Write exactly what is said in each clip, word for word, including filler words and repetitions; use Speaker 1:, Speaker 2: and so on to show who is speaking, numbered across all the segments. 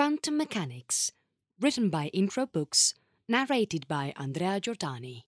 Speaker 1: Quantum Mechanics, written by Introbooks, narrated by Andrea Giordani.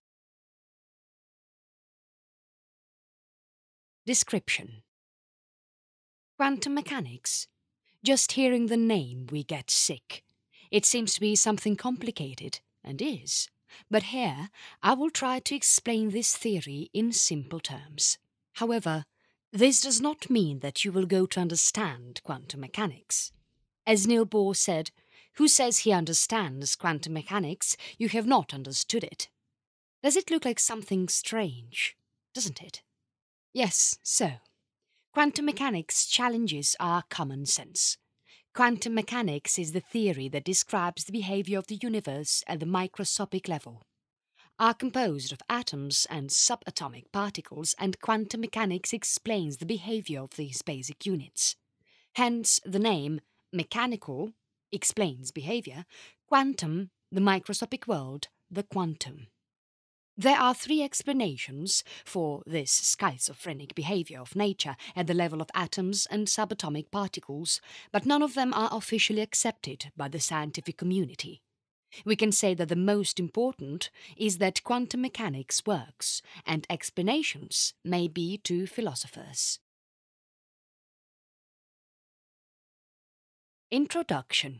Speaker 1: Description: Quantum mechanics. Just hearing the name we get sick. It seems to be something complicated, and is. But here I will try to explain this theory in simple terms. However, this does not mean that you will go to understand quantum mechanics. As Niels Bohr said, "Who says he understands quantum mechanics? You have not understood it." Does it look like something strange, doesn't it? Yes, so. Quantum mechanics challenges our common sense. Quantum mechanics is the theory that describes the behavior of the universe at the microscopic level. Are composed of atoms and subatomic particles, and quantum mechanics explains the behavior of these basic units. Hence the name mechanical explains behavior, quantum, the microscopic world, the quantum. There are three explanations for this schizophrenic behavior of nature at the level of atoms and subatomic particles, but none of them are officially accepted by the scientific community. We can say that the most important is that quantum mechanics works, and explanations may be to philosophers. Introduction.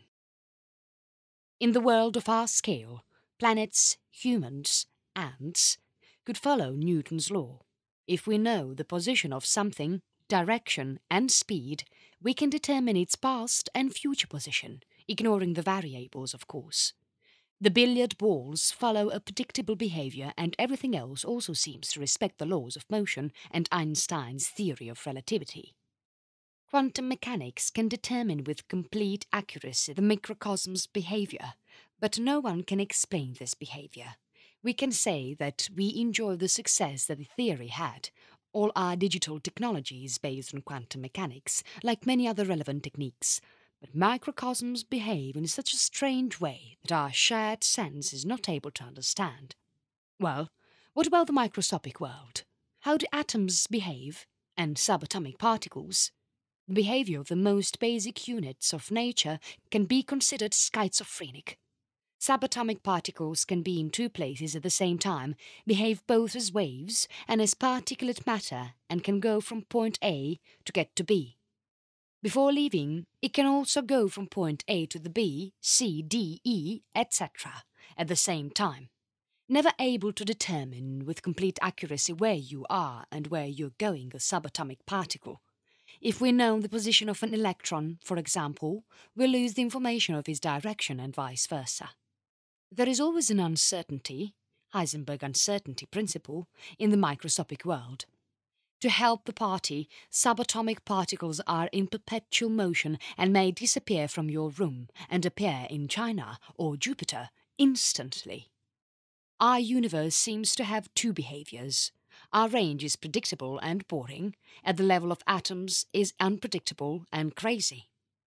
Speaker 1: In the world of our scale, planets, humans, ants could follow Newton's law. If we know the position of something, direction and speed, we can determine its past and future position, ignoring the variables, of course. The billiard balls follow a predictable behavior, and everything else also seems to respect the laws of motion and Einstein's theory of relativity. Quantum mechanics can determine with complete accuracy the microcosm's behavior, but no one can explain this behavior. We can say that we enjoy the success that the theory had. All our digital technology is based on quantum mechanics, like many other relevant techniques, but microcosms behave in such a strange way that our shared sense is not able to understand. Well, what about the microscopic world? How do atoms behave, and subatomic particles? The behavior of the most basic units of nature can be considered schizophrenic. Subatomic particles can be in two places at the same time, behave both as waves and as particulate matter, and can go from point A to get to B. Before leaving, it can also go from point A to the B, C, D, E, et cetera at the same time. Never able to determine with complete accuracy where you are and where you're going, a subatomic particle. If we know the position of an electron, for example, we lose the information of its direction and vice versa. There is always an uncertainty, Heisenberg uncertainty principle, in the microscopic world. To help the party, subatomic particles are in perpetual motion and may disappear from your room and appear in China or Jupiter instantly. Our universe seems to have two behaviors. Our range is predictable and boring, at the level of atoms is unpredictable and crazy.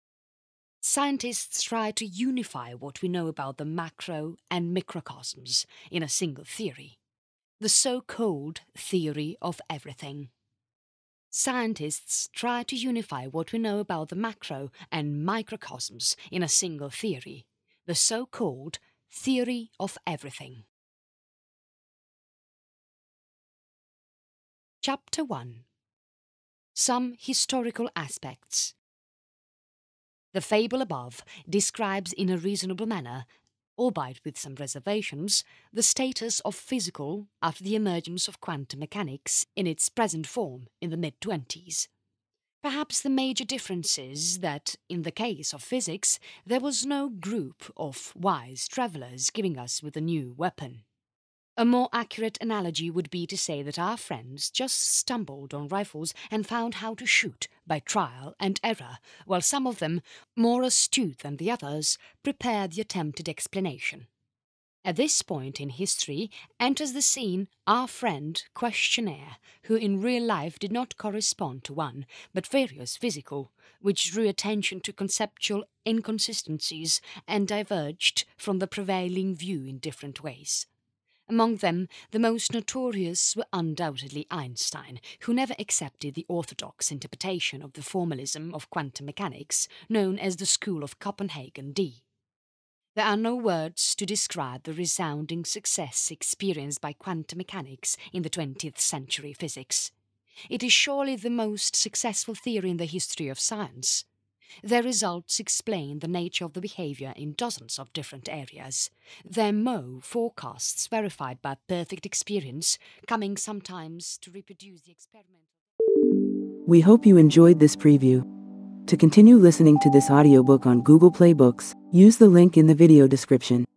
Speaker 1: Scientists try to unify what we know about the macro and microcosms in a single theory, the so-called theory of everything. Scientists try to unify what we know about the macro and microcosms in a single theory, the so-called theory of everything. Chapter one. Some historical aspects. The fable above describes in a reasonable manner, albeit with some reservations, the status of physical after the emergence of quantum mechanics in its present form in the mid-twenties. Perhaps the major difference is that, in the case of physics, there was no group of wise travellers giving us with a new weapon. A more accurate analogy would be to say that our friends just stumbled on rifles and found how to shoot by trial and error, while some of them, more astute than the others, prepared the attempted explanation. At this point in history enters the scene our friend Questionnaire, who in real life did not correspond to one, but various physical, which drew attention to conceptual inconsistencies and diverged from the prevailing view in different ways. Among them, the most notorious were undoubtedly Einstein, who never accepted the orthodox interpretation of the formalism of quantum mechanics, known as the School of Copenhagen D. There are no words to describe the resounding success experienced by quantum mechanics in the twentieth century physics. It is surely the most successful theory in the history of science. Their results explain the nature of the behavior in dozens of different areas. Their Mo forecasts verified by perfect experience, coming sometimes to reproduce the experiment.
Speaker 2: We hope you enjoyed this preview. To continue listening to this audiobook on Google Play Books, use the link in the video description.